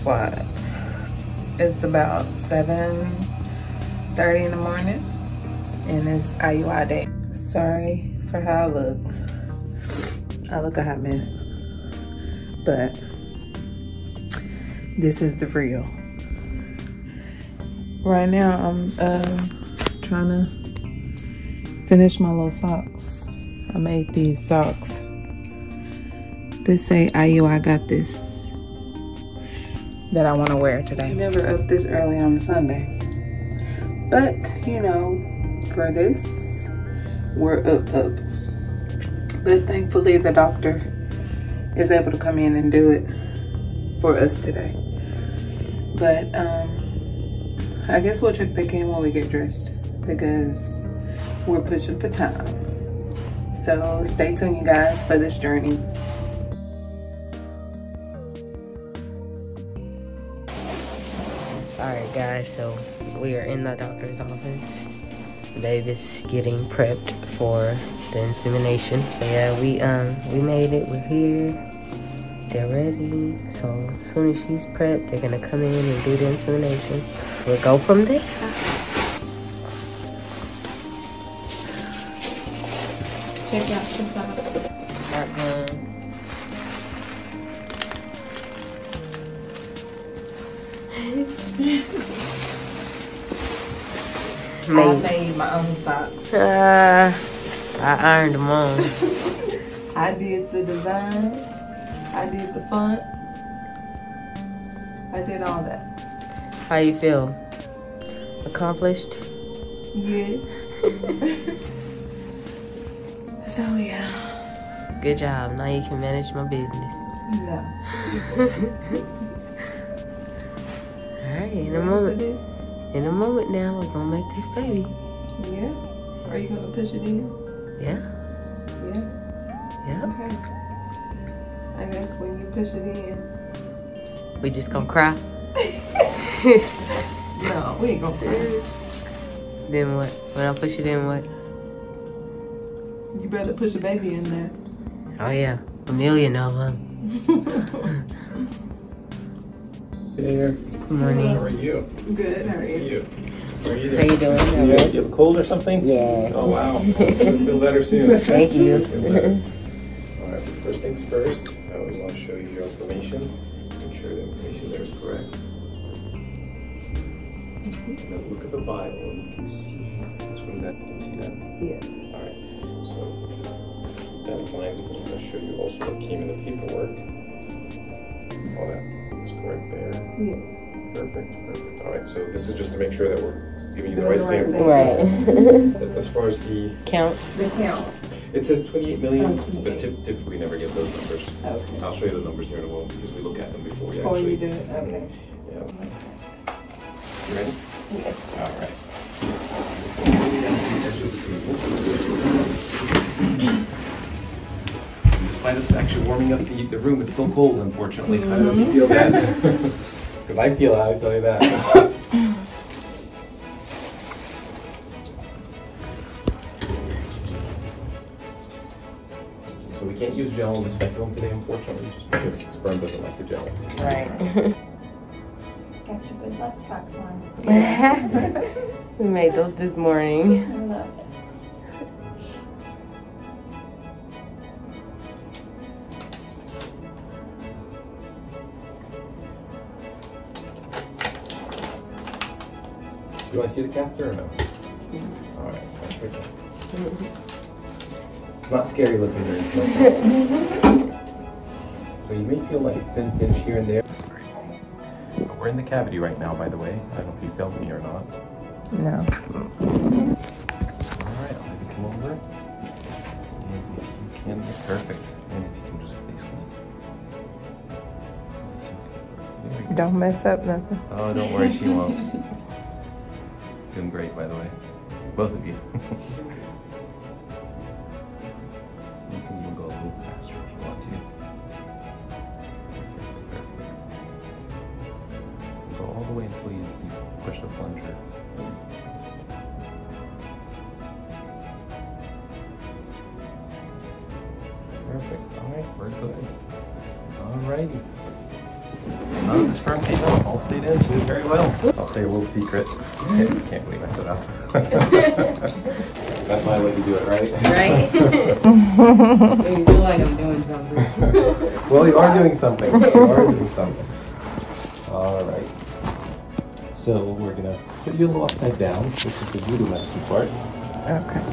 squad. It's about 7:30 in the morning and it's IUI day. Sorry for how I look. I look a hot mess, but this is the real. Right now I'm trying to finish my little socks. I made these socks. This say IUI got this that I want to wear today. Never up this early on a Sunday, but you know, for this we're up. But thankfully the doctor is able to come in and do it for us today. But I guess we'll check back in when we get dressed because we're pushing for time. So stay tuned, you guys, for this journey. Alright guys, so we are in the doctor's office. Babe is getting prepped for the insemination. So yeah, we made it. We're here. They're ready. So as soon as she's prepped, they're gonna come in and do the insemination. We'll go from there. Check out the socks. I made my own socks. I ironed them on. I did the design. I did the font. I did all that. How you feel? Accomplished? Yeah. So yeah. Good job. Now you can manage my business. No. Alright, in a moment. In a moment now, we're gonna make this baby. Yeah? Are you gonna push it in? Yeah. Yeah? Yeah. Okay. I guess when you push it in. We just gonna cry? No, we ain't gonna cry. Then what? When I push it in, what? You better push a baby in there. Oh yeah, a million of them. Hey there. Good morning. How are you? Good, how are you? How are you? How you doing? You have a cold or something? Yeah. Oh wow. Feel better soon. Thank you. Alright, first things first, I always want to show you your information. Make sure the information there is correct. Now look at the Bible and you can see it's from that. Can you see that? Yes. Alright, so that in mind, because I'm going to show you also what came in the paperwork. All that is correct there. Yes. Perfect, perfect. Alright, so this is just to make sure that we're giving you the right sample. Right. As far as the Count. The count. it says 28 million, Oh, 28. but typically we never get those numbers. Okay. I'll show you the numbers here in a moment because we look at them before we Before actually. you do it, okay. Yeah. You ready? Yes. Alright. Despite us actually warming up the room, it's still cold, unfortunately. I don't know if you feel that. Because I feel it, I'll tell you that. So we can't use gel in the speculum today, unfortunately, just because sperm doesn't like the gel. Right. Got your good luck socks on. We made those this morning. I love it. You want to see the catheter or no? Alright, that's okay. It's not scary looking or anything. So you may feel like a thin pinch here and there. We're in the cavity right now, by the way. I don't know if you filmed me or not. No. Alright, I'll have you come over. And if you can, perfect. And if you can just face me. Don't mess up nothing. Oh, don't worry, she won't. Doing great, by the way. Both of you. You can even go a little faster if you want to. Go all the way until you push the plunger. Perfect. Alright, we're good. Alrighty. None of the sperm came out. All stayed in. She did very well. I'll tell you a little secret. Can't believe I said that. That's why I let you do it, right? Right? You feel like I'm doing something. Well, you are doing something. You are doing something. All right. So we're gonna put you a little upside down. This is the voodoo medicine part. Okay.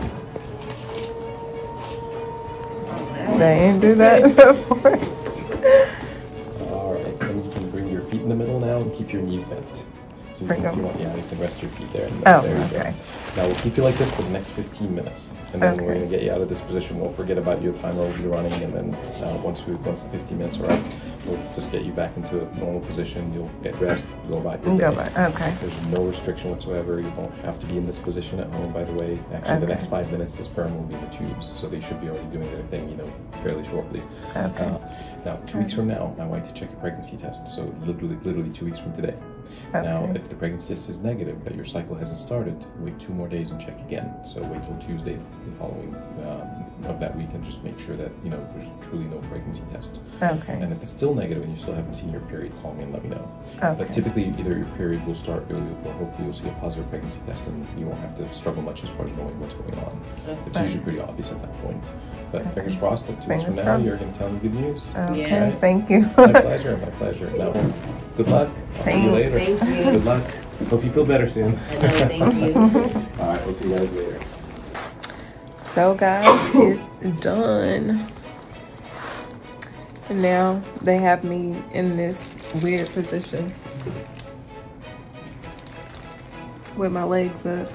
They didn't do that before. All right. Then you can bring your feet in the middle now and keep your knees bent. So you can rest your feet there. Oh, there you okay. go. Now we'll keep you like this for the next 15 minutes, and then we're Okay. gonna get you out of this position. We'll forget about your timer will be running, and then once the 15 minutes are up, we'll just get you back into a normal position. You'll get dressed, go about your day. Okay. There's no restriction whatsoever. You don't have to be in this position at home, by the way. Actually, the next 5 minutes, the sperm will be in the tubes, so they should be already doing their thing, fairly shortly. Okay. Now, 2 weeks from now, I want you to check your pregnancy test. So literally 2 weeks from today. Okay. Now, if the pregnancy test is negative, but your cycle hasn't started, wait 2 more days and check again. So wait till Tuesday, the following of that week, and just make sure that there's truly no pregnancy test. Okay. And if it's still negative and you still haven't seen your period, call me and let me know. Okay. But typically, either your period will start early, or hopefully you'll see a positive pregnancy test, and you won't have to struggle much as far as knowing what's going on. It's usually pretty obvious at that point. But fingers crossed that 2 weeks from now, you're going to tell me good news. Okay. Yes. Thank you. My pleasure. My pleasure. Now, good luck. I'll see you later. Thank you. Good luck. Hope you feel better soon. Thank you. All right, we'll see you guys later. So guys, it's done. And now they have me in this weird position with my legs up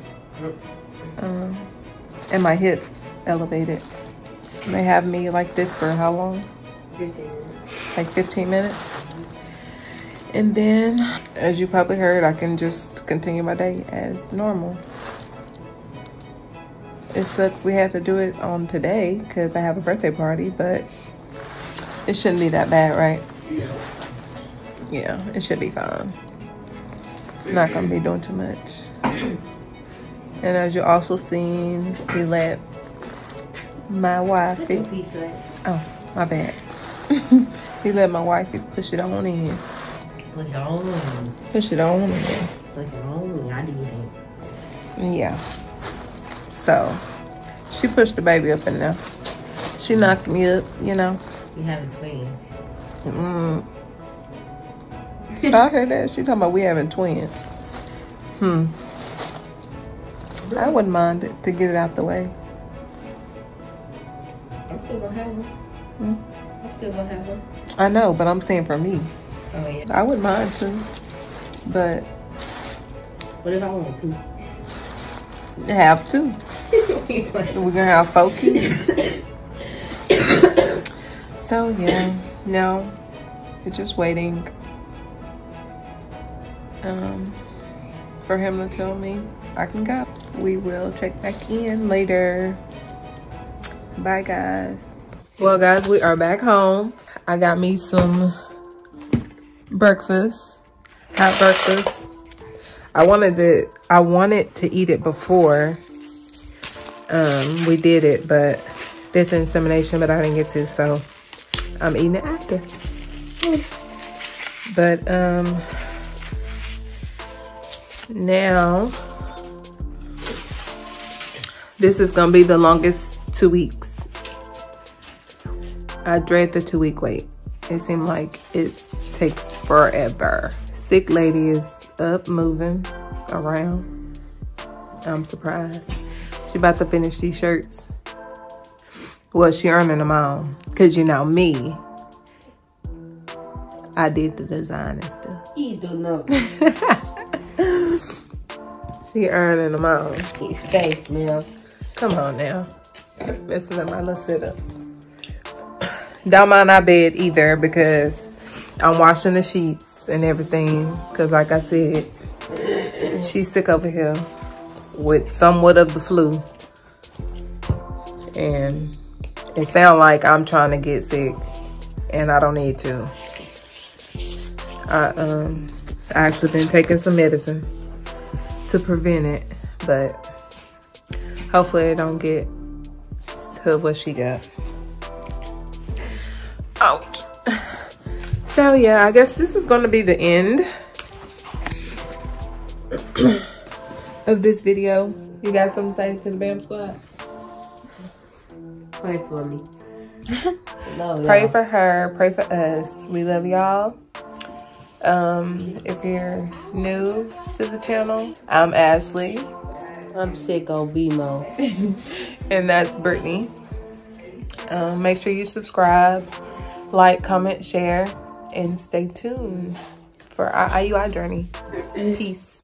and my hips elevated. They have me like this for how long? 15 minutes. Like 15 minutes. And then, as you probably heard, I can just continue my day as normal. It sucks we have to do it on today because I have a birthday party, but it shouldn't be that bad, right? Yeah, it should be fine. Not gonna be doing too much. And as you also seen, he let my wifey, oh, my bad. He let my wifey push it on in. Push it on. Push it on in. Push it on. I did it. Yeah. So, she pushed the baby up in there. She knocked me up, You have a twin. I heard that. She talking about we having twins. I wouldn't mind it to get it out the way. I'm still gonna have one. I'm still gonna have one. I know, but I'm saying for me. Oh yeah. I wouldn't mind too. But What if I want to? have two. We're gonna have 4 kids. So yeah, now we're just waiting for him to tell me I can go. We will check back in later. Bye guys. Well guys, we are back home. I got me some breakfast, hot breakfast. I wanted to eat it before we did it, but did the insemination, but I didn't get to, so I'm eating it after. But now this is gonna be the longest 2 weeks. I dread the 2-week wait. It seemed like it takes forever. Sick lady is up, moving around. I'm surprised. She about to finish these shirts. Well, she earning them all. Cause me, I did the design and stuff. You do know. She earning them all. He's face, man. Come on now. Messing up my little setup. Don't mind our bed either because I'm washing the sheets and everything. Cause like I said, she's sick over here with somewhat of the flu. And it sounds like I'm trying to get sick and I don't need to. I actually been taking some medicine to prevent it, but hopefully it don't get to what she got. Ouch. So yeah, I guess this is gonna be the end of this video. You got something to say to the BAM squad? Pray for me. No, Pray for her, pray for us. We love y'all. If you're new to the channel, I'm Ashley. I'm Sicko BMO. And that's Brittany. Make sure you subscribe, like, comment, share, and stay tuned for our IUI journey. Peace.